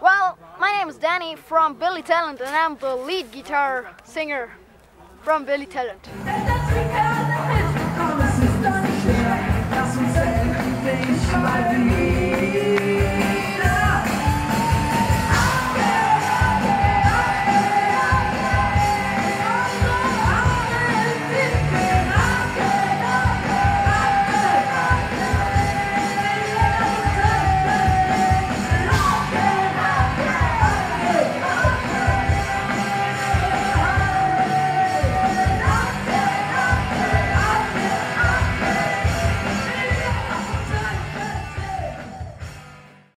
Well, my name is Danny from Billy Talent, and I'm the lead guitar singer from Billy Talent.